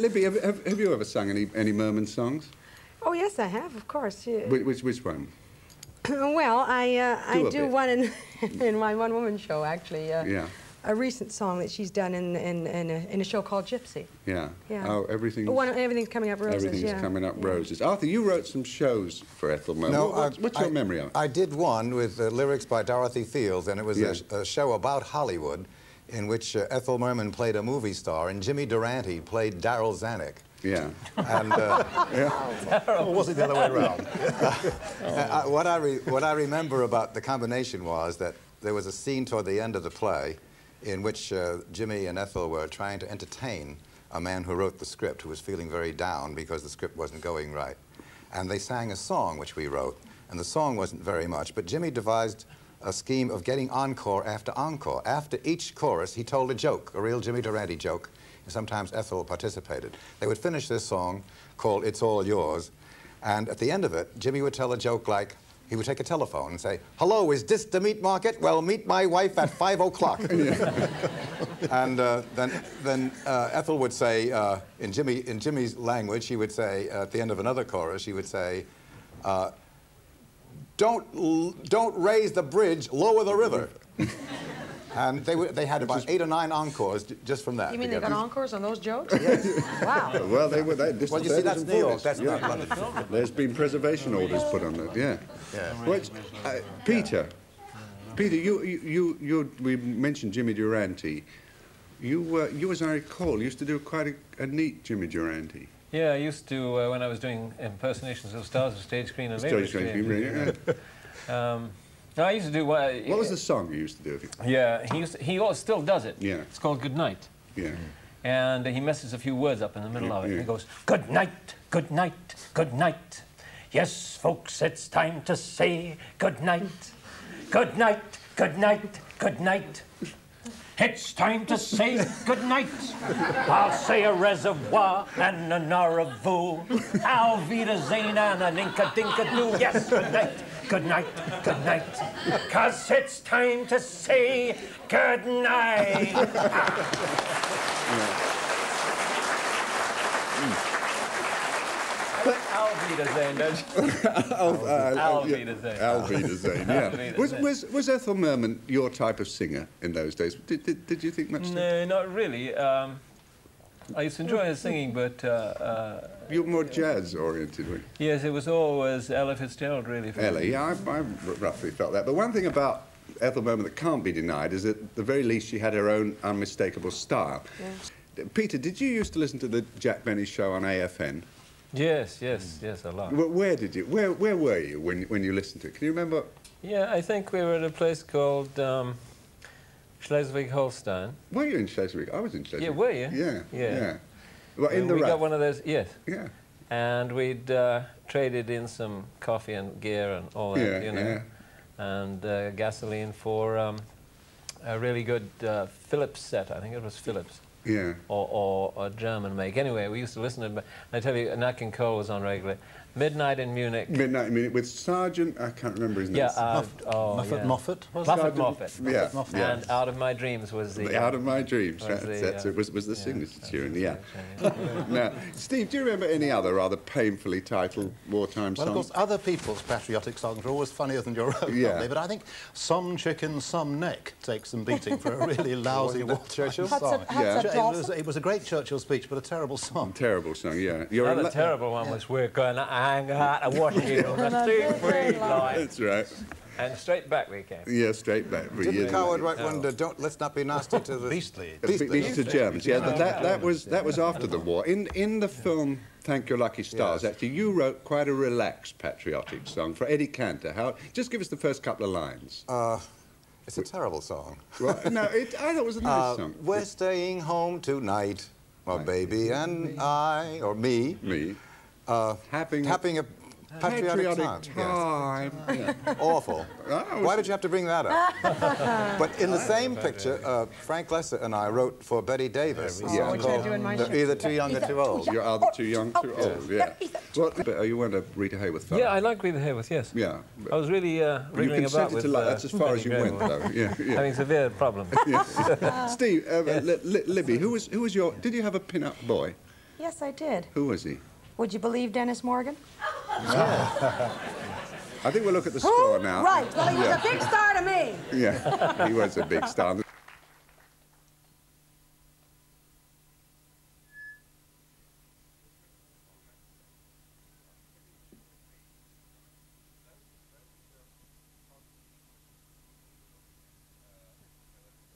Libby, have you ever sung any Merman songs? Oh, yes, I have, of course. Yeah. Which one? Well, I do one in my one-woman show, actually. Yeah. A recent song that she's done in a show called Gypsy. Yeah. Yeah. Oh, everything's coming up roses. Everything's coming up roses. Arthur, you wrote some shows for Ethel Merman. No, what's your memory of it? I did one with lyrics by Dorothy Fields, and it was a show about Hollywood in which Ethel Merman played a movie star and Jimmy Durante played Darryl Zanuck. Yeah. And or was it the other way around? What I remember about the combination was that there was a scene toward the end of the play in which Jimmy and Ethel were trying to entertain a man who wrote the script, who was feeling very down because the script wasn't going right. And they sang a song which we wrote, and the song wasn't very much, but Jimmy devised a scheme of getting encore after encore. After each chorus, he told a joke, a real Jimmy Durante joke, and sometimes Ethel participated. They would finish this song called It's All Yours, and at the end of it, Jimmy would tell a joke like, he would take a telephone and say, "Hello, is this the meat market? Well, meet my wife at 5 o'clock." And then Ethel would say, in Jimmy's language, she would say, at the end of another chorus, she would say, don't raise the bridge, lower the river. And they had about 8 or 9 encores just from that. You mean they got encores on those jokes? Yes. Wow. Well, well, you see, that's New York. That's not London. There's been preservation orders put on that. Yeah. Yeah. Well, Peter, we mentioned Jimmy Durante. You, as I recall, used to do quite a neat Jimmy Durante. Yeah, I used to when I was doing impersonations of stars of stage, screen, and later screen. No, I used to do what was the song you used to do? Yeah, he still does it. Yeah. It's called Good Night. Yeah. And he messes a few words up in the middle of it. He goes, "Good night, good night, good night. Yes, folks, it's time to say good night. Good night, good night, good night. It's time to say good night. I'll say a reservoir and an au revoir. Auf Wiedersehen and an inka-dinka-doo. Yes, good night, good night, good night. 'Cause it's time to say good night." Auf Wiedersehen, don't you? Auf Wiedersehen. Auf Wiedersehen, yeah. Was Ethel Merman your type of singer in those days? Did you think much? No, not really. I used to enjoy her singing, but... you were more jazz-oriented, weren't you? Yes, it was always Ella Fitzgerald, really. Ella, yeah, I roughly felt that. But one thing about Ethel Merman that can't be denied is that at the very least she had her own unmistakable style. Yeah. Peter, did you used to listen to the Jack Benny show on AFN? Yes, a lot. Where did you? Where were you when you listened to it? Can you remember? Yeah, I think we were at a place called Schleswig-Holstein. Were you in Schleswig? I was in Schleswig. Yeah, were you? Yeah. Well, in the we RAF. got one of those. Yes. Yeah. And we'd traded in some coffee and gear and all that, you know, and gasoline for a really good Philips set. I think it was Philips. Yeah. Or a German make. Anyway, we used to listen to it. I tell you, Nat King Cole was on regularly. Midnight in Munich. Midnight in Munich with Sergeant, I can't remember his name. Yeah, Moffat. Muffet Moffat. Yeah. And Out of My Dreams was the... Out of My Dreams, was the signature tune, yeah. Now, Steve, do you remember any other rather painfully titled wartime songs? Well, of course, other people's patriotic songs are always funnier than your own, aren't they? But I think Some Chicken, Some Neck takes some beating for a really lousy wartime song. It was a great Churchill speech, but a terrible song. Terrible song, yeah. Another terrible one was We're Gonna Hang Out and Watch You on the Street Line. That's right. And straight back we came. Yeah, straight back. Didn't Coward write one, let's not be nasty to the... Beastly. Beastly to Germans, yeah. That was after the war. In the film Thank Your Lucky Stars, actually, you wrote quite a relaxed patriotic song for Eddie Cantor. Just give us the first couple of lines. It's a terrible song. Well, no, I thought it was a nice song. We're staying home tonight, my baby and I, or me. Me. Having a patriotic time. Yes. Awful. Why did you have to bring that up? But in the same picture, Frank Lesser and I wrote for Betty Davis. Which I do in my show. Either Too Young or Too Old. You're either too young, too old, yeah. Well, you weren't a Rita Hayworth fan? Yeah, I like Rita Hayworth, yes. Yeah. I was really wriggling about with... that's as far as you went, though. Yeah. Having severe problems. Steve, Libby, who was your... Did you have a pin-up boy? Yes, I did. Who was he? Would you believe Denis Morgan? I think we'll look at the score now. Right. Well, he was a big star to me. Yeah, he was a big star.